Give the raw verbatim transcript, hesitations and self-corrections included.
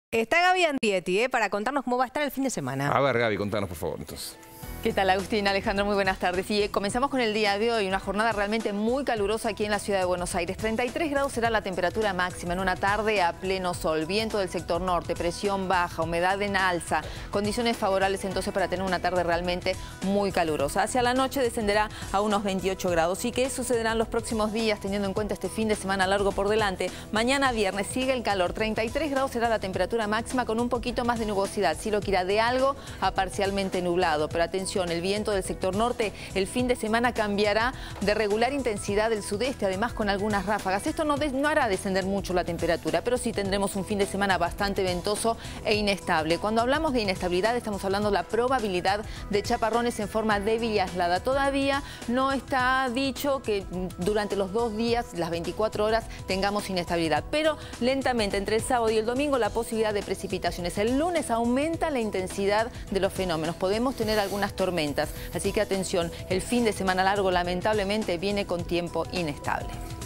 Está Gaby Andietti, ¿eh? Para contarnos cómo va a estar el fin de semana. A ver, Gaby, contanos, por favor, entonces. ¿Qué tal, Agustín? Alejandro, muy buenas tardes. Y comenzamos con el día de hoy, una jornada realmente muy calurosa aquí en la ciudad de Buenos Aires. treinta y tres grados será la temperatura máxima en una tarde a pleno sol. Viento del sector norte, presión baja, humedad en alza. Condiciones favorables entonces para tener una tarde realmente muy calurosa. Hacia la noche descenderá a unos veintiocho grados. ¿Y qué sucederá en los próximos días teniendo en cuenta este fin de semana largo por delante? Mañana viernes sigue el calor. treinta y tres grados será la temperatura máxima con un poquito más de nubosidad. Cielo que irá de algo a parcialmente nublado. Pero atención, el viento del sector norte el fin de semana cambiará de regular intensidad del sudeste, además con algunas ráfagas. Esto no, de, no hará descender mucho la temperatura, pero sí tendremos un fin de semana bastante ventoso e inestable. Cuando hablamos de inestabilidad estamos hablando de la probabilidad de chaparrones en forma débil y aislada. Todavía no está dicho que durante los dos días, las veinticuatro horas, tengamos inestabilidad, pero lentamente entre el sábado y el domingo la posibilidad de precipitaciones. El lunes aumenta la intensidad de los fenómenos. Podemos tener algunas tormentas, así que atención, el fin de semana largo lamentablemente viene con tiempo inestable.